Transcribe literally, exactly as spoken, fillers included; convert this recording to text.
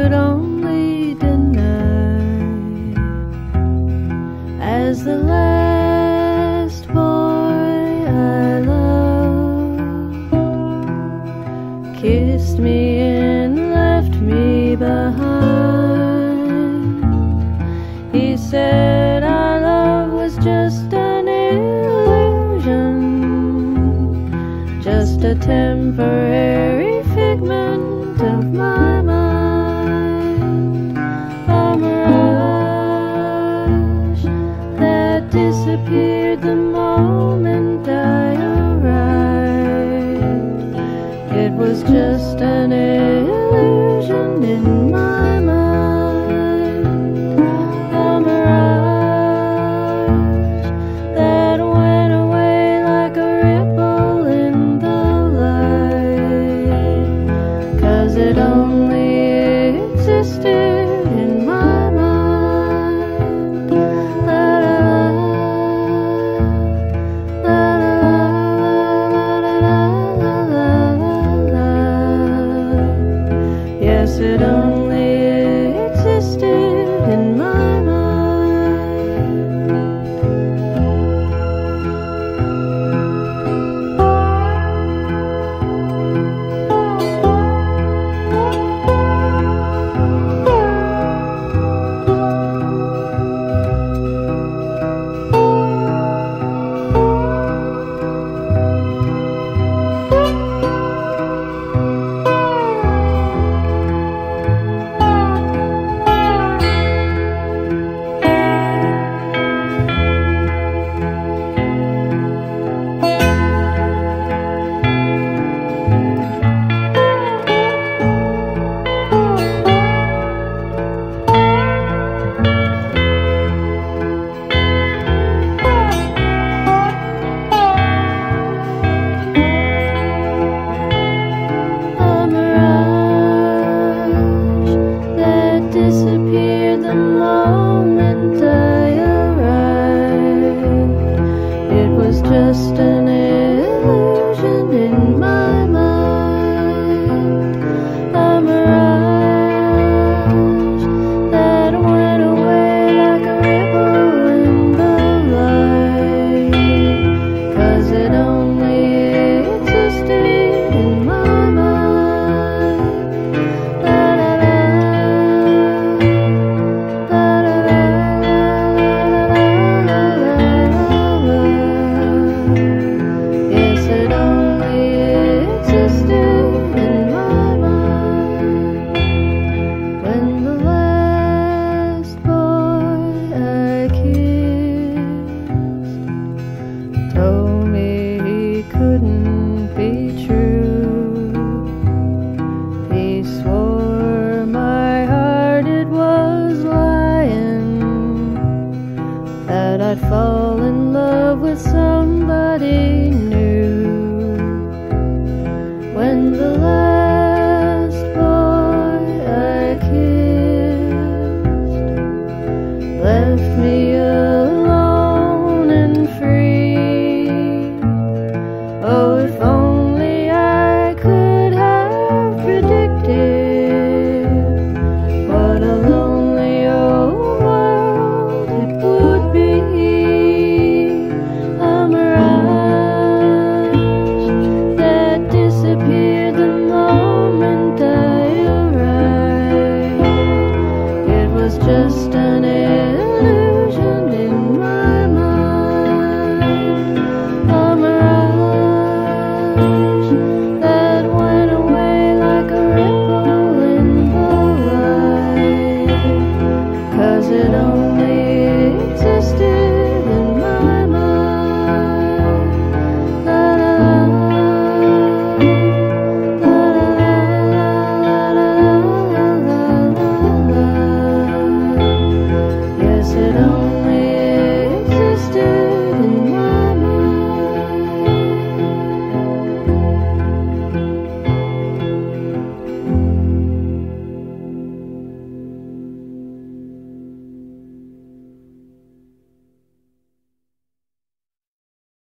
could only deny. As the last boy I loved kissed me and left me behind, he said our love was just an illusion, just a temporary figment of my mind, a mirage that disappeared the moment I arrived. It was just an illusion in my mind, a mirage that went away like a ripple in the light, 'cause it only existed in my mind. La la la la la la la. Yes, it only existed in my mind. Disappeared the moment I arrived. It was just an illusion in my mind, a mirage that went away like a ripple in the light, 'cause it only existed in my mind. La la la. Yes, it only existed in my mind. When the last boy I kissed told me he couldn't be true, he swore my heart it was lying, that I'd fall in love with somebody new. When the last boy I kissed left me alone and free, oh, if only I could have predicted what a lonely old world it would be. A mirage that disappeared the moment I arrived. It was just an